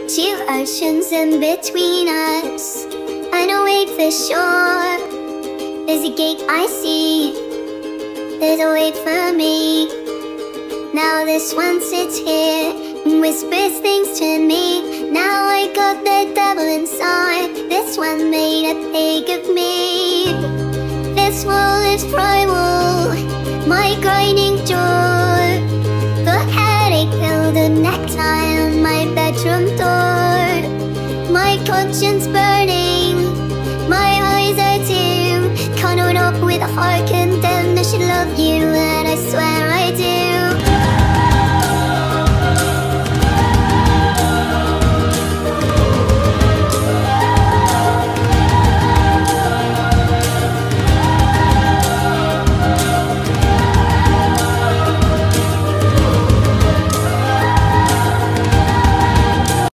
Two oceans in between us, I know wait for sure. There's a gate I see, there's a wait for me. Now this one sits here and whispers things to me. Now I got the devil inside, this one made a pig of me. This wall is primal, my grinding jaw. The headache filled a necktie on my bedroom door. My conscience burning, my eyes are dim. Can't hold up with a heart condemned. I should love you and I swear